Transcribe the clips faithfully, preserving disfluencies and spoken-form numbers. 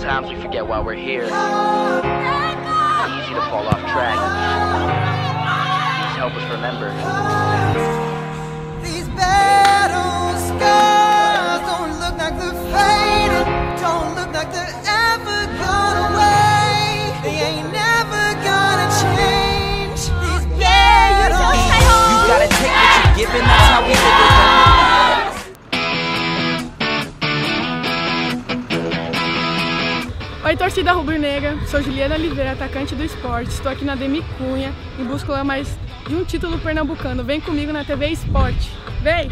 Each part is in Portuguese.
Sometimes we forget why we're here. Easy to fall off track. Please help us remember. These battle scars don't look like they're faded, don't look like they're ever gone away. They ain't never gonna change. These battle scars. You gotta take what you're given, that's how we live it. Oi, torcida rubro-negra, sou Juliana Oliveira, atacante do esporte. Estou aqui na Ademir Cunha em busca mais de um título pernambucano. Vem comigo na T V Esporte. Vem!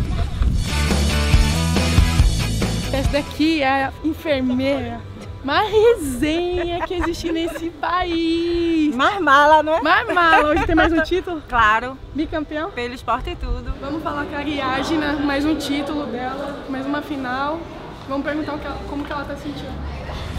Essa daqui é a enfermeira mais resenha que existe nesse país. Mais mala, não é? Mais mala. Hoje tem mais um título? Claro. Bicampeão? Pelo esporte e tudo. Vamos falar com a Ariadna, mais um título dela, mais uma final. Vamos perguntar o que ela, como que ela tá sentindo.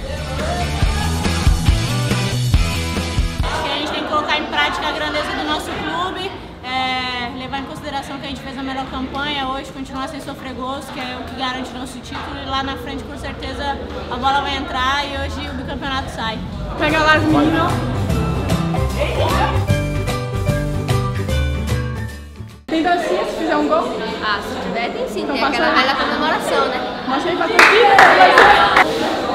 Acho que a gente tem que colocar em prática a grandeza do nosso clube, é, levar em consideração que a gente fez a melhor campanha hoje, continuar sem sofrer gols, que é o que garante o nosso título, e lá na frente com certeza a bola vai entrar e hoje o bicampeonato sai. Pega lá as meninas. Tem dancinha se fizer um gol? Ah, se tiver tem sim, então tem aquela velha comemoração, né? Mostra aí pra torcida.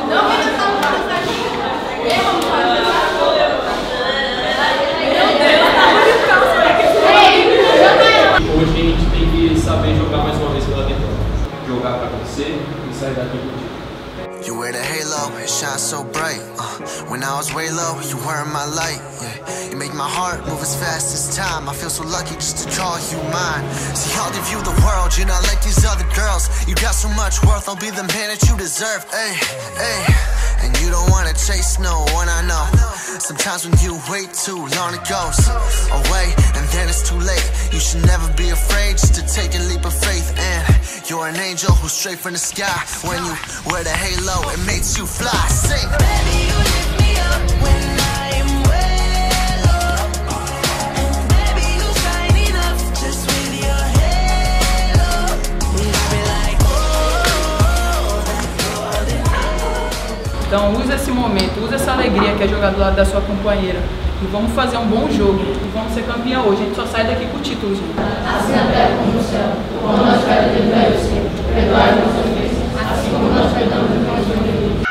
Hoje a gente tem que saber jogar mais uma vez pela vitória. Jogar pra vencer e sair daqui com o título. You wear the halo, it shines so bright. Uh, when I was way low, you were my light. Yeah. You make my heart move as fast as time. I feel so lucky just to call you mine. See, I'll give you the world, you're not like these other girls. You got so much worth, I'll be the man that you deserve. Hey, hey. And you don't wanna chase no one, I know. Sometimes when you wait too long, it goes away, and then it's too late. You should never be afraid just to take a leap of faith. And you're an angel who's straight from the sky. When you wear the halo, it makes you fly. Sing. Baby, you lift me up when I am way low. And baby, you shine enough just with your halo. And I be like, oh, that's golden. Então use esse momento, use essa alegria que é jogar do lado da sua companheira. E vamos fazer um bom jogo. E vamos ser campeão hoje. A gente só sai daqui com o título, gente. Assim na terra como no céu, o pão nosso cada dia dai sempre. Perdoai nossas ofensas, assim como nós perdoamos os nossos inimigos.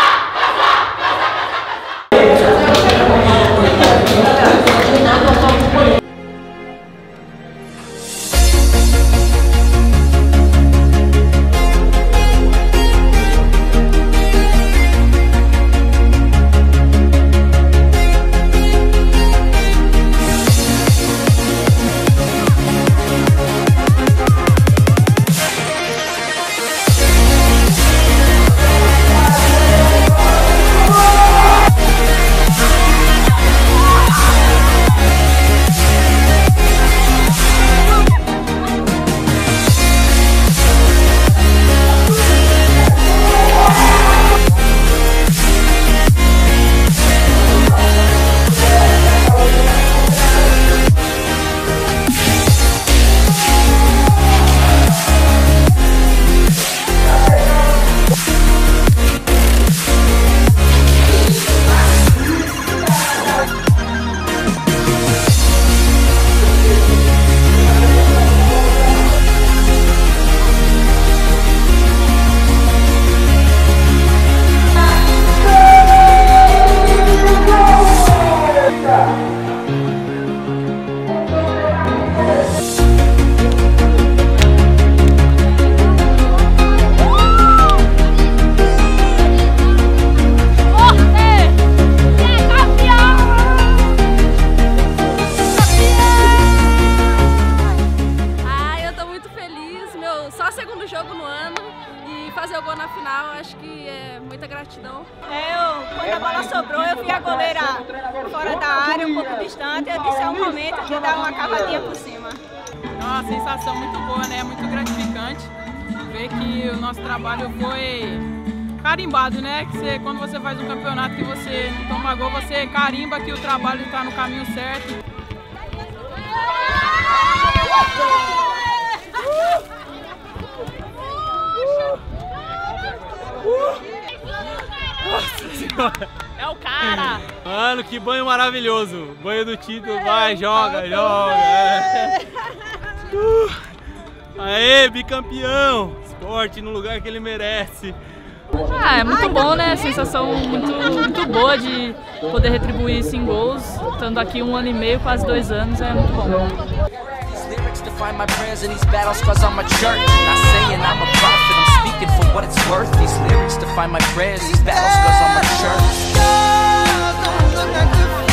fazer o gol na final, acho que é muita gratidão. É, eu, quando a bola sobrou, eu vi a goleira fora da área, um pouco distante, eu disse, é o momento de dar uma cavadinha por cima. É uma sensação muito boa, né? Muito gratificante ver que o nosso trabalho foi carimbado, né? Que você, quando você faz um campeonato que você não toma gol, você carimba que o trabalho está no caminho certo. É o cara! Mano, que banho maravilhoso! Banho do título, vai, joga, joga! É. Uh, aê, bicampeão! Esporte no lugar que ele merece! Ah, é muito bom, né? Sensação muito, muito boa de poder retribuir isso em gols. Estando aqui um ano e meio, quase dois anos, é muito bom. Find my prayers in these battles cause I'm a church. Not saying I'm a prophet, I'm speaking for what it's worth. These lyrics define my prayers, these battles cause I'm a church.